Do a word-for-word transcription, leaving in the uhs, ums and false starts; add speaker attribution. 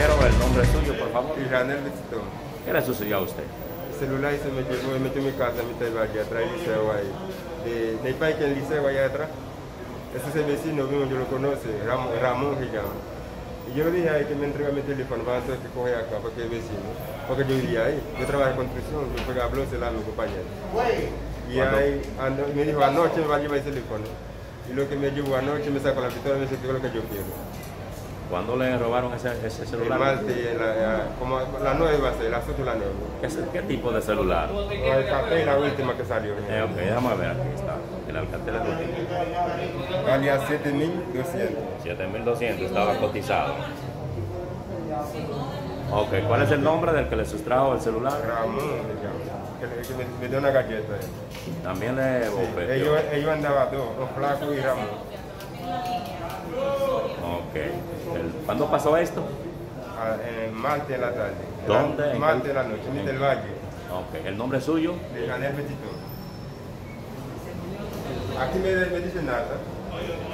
Speaker 1: caballero, el nombre suyo, por favor.
Speaker 2: Israel Vecino.
Speaker 1: ¿Qué le sucedió a usted?
Speaker 2: El celular se me llevó, me metió en mi casa, en Vista al Valle, atrás del liceo ahí. De, de país que el liceo allá atrás. Ese es el vecino mismo, yo lo conoce, Ramón, Ramón se llama. Y yo le dije ahí que me entrega mi teléfono para entonces que coge acá, porque es vecino. Porque yo vivía ahí, yo trabajo en construcción, yo pegaba bloques a mi compañero. Y ahí ano, me dijo, anoche me va a llevar el teléfono. Y lo que me llevó anoche me sacó la pistola y me dice que es lo que yo quiero.
Speaker 1: ¿Cuándo le robaron ese, ese celular?
Speaker 2: El martes, la, como la nueve va a ser, las ocho y la nueve.
Speaker 1: ¿Qué, ¿Qué tipo de celular?
Speaker 2: El cartel, la última que salió.
Speaker 1: Eh, ok, déjame ver, aquí está. El alcatel es último.
Speaker 2: Valía siete mil doscientos.
Speaker 1: siete mil doscientos, estaba cotizado. Ok, ¿cuál es el nombre del que le sustrajo el celular?
Speaker 2: Ramón, que, le, que me, me dio una galleta.
Speaker 1: También le
Speaker 2: sí, ellos, ellos andaban dos, los Flaco y Ramón.
Speaker 1: Ok. El, ¿Cuándo pasó esto?
Speaker 2: Ah, el martes en la tarde.
Speaker 1: ¿Dónde?
Speaker 2: El martes en la noche, en Vista al Valle.
Speaker 1: Ok. ¿El nombre suyo?
Speaker 2: De Janel Betito. Aquí me, me dice nada.